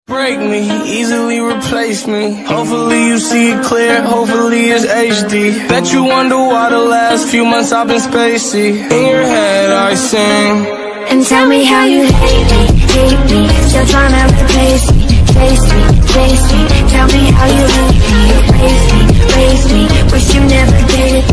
Break me, easily replace me. Hopefully you see it clear, hopefully it's HD. Bet you wonder why the last few months I've been spacey. In your head I sing. And tell me how you hate me. Still tryna replace me, chase me. Tell me how you hate me, raise me. Wish you never did it.